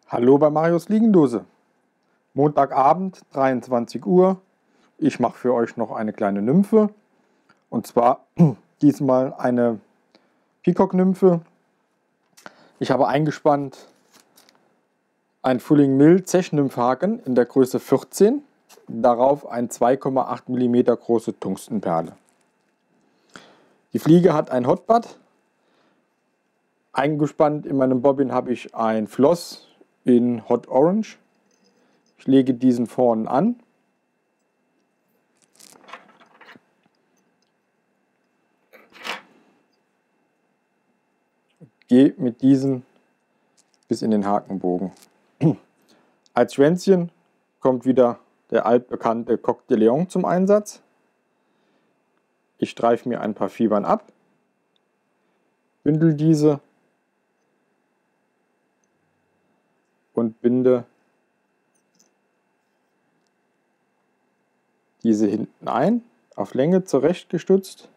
Hallo bei Marius Liegendose. Montagabend, 23 Uhr. Ich mache für euch noch eine kleine Nymphe. Und zwar diesmal eine Peacock-Nymphe. Ich habe eingespannt ein Fulling Mill Zechnymphhaken in der Größe 14. Darauf ein 2,8 mm große Tungstenperle. Die Fliege hat ein Hotbutt. Eingespannt in meinem Bobbin habe ich ein Floss in Hot Orange. Ich lege diesen vorne an. Gehe mit diesem bis in den Hakenbogen. Als Schwänzchen kommt wieder der altbekannte Coq de Leon zum Einsatz. Ich streife mir ein paar Fibern ab, bündel diese und binde diese hinten ein, auf Länge zurechtgestutzt.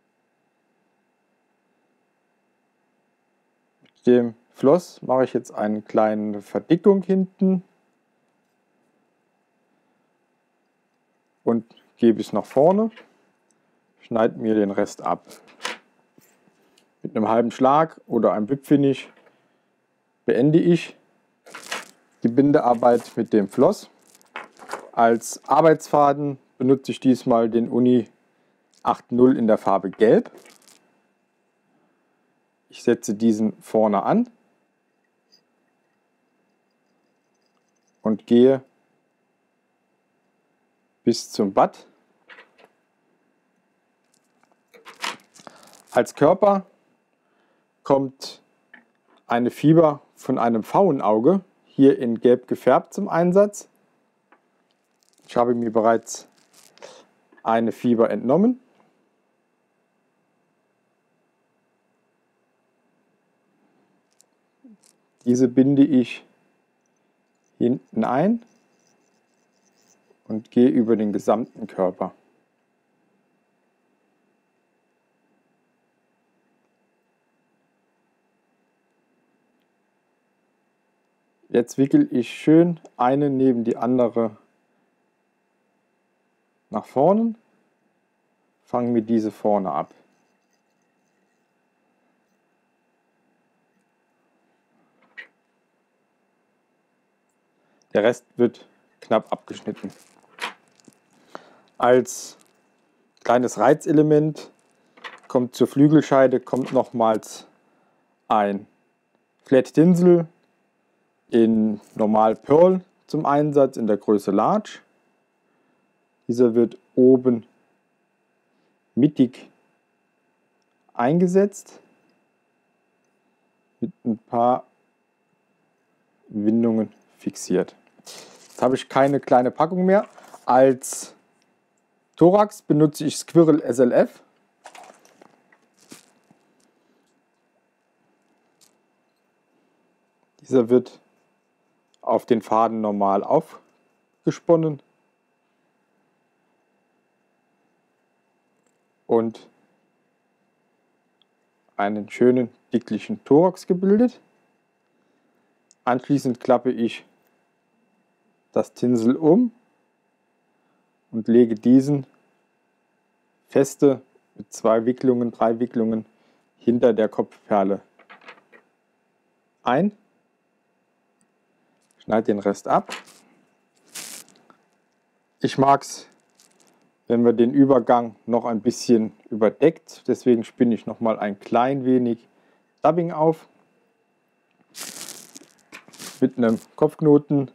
Mit dem Floss mache ich jetzt eine kleine Verdickung hinten und gebe es nach vorne, schneide mir den Rest ab. Mit einem halben Schlag oder einem Whip-Finish beende ich die Bindearbeit mit dem Floss. Als Arbeitsfaden benutze ich diesmal den Uni 8.0 in der Farbe Gelb. Ich setze diesen vorne an und gehe bis zum Butt. Als Körper kommt eine Fiber von einem Pfauenauge, hier in Gelb gefärbt, zum Einsatz. Ich habe mir bereits eine Fiber entnommen. Diese binde ich hinten ein und gehe über den gesamten Körper. Jetzt wickel ich schön eine neben die andere nach vorne, fangen wir diese vorne ab. Der Rest wird knapp abgeschnitten. Als kleines Reizelement kommt zur Flügelscheide nochmals ein Flat Tinsel in Normal Pearl zum Einsatz in der Größe Large. Dieser wird oben mittig eingesetzt mit ein paar Windungen fixiert. Jetzt habe ich keine kleine Packung mehr. Als Thorax benutze ich Squirrel SLF. Dieser wird auf den Faden normal aufgesponnen und einen schönen dicklichen Thorax gebildet. Anschließend klappe ich das Tinsel um und lege diesen feste mit 2 Wicklungen, 3 Wicklungen hinter der Kopfperle ein. Schneide den Rest ab. Ich mag es, wenn man den Übergang noch ein bisschen überdeckt. Deswegen spinne ich noch mal ein klein wenig Dubbing auf. Mit einem Kopfknoten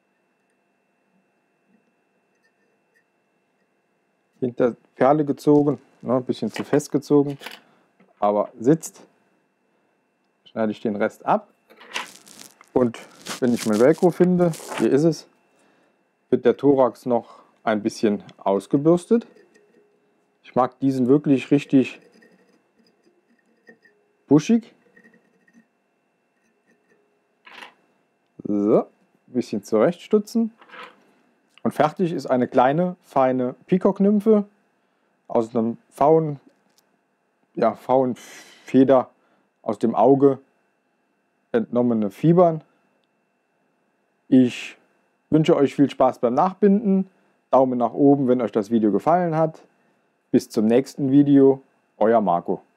hinter Perle gezogen, ein bisschen zu fest gezogen, aber sitzt. Schneide ich den Rest ab und wenn ich mein Velcro finde, hier ist es, wird der Thorax noch ein bisschen ausgebürstet. Ich mag diesen wirklich richtig buschig. So, ein bisschen zurechtstutzen. Und fertig ist eine kleine, feine Peacock-Nymphe aus einem Pfauenfeder aus dem Auge entnommene Fibern. Ich wünsche euch viel Spaß beim Nachbinden. Daumen nach oben, wenn euch das Video gefallen hat. Bis zum nächsten Video. Euer Marco.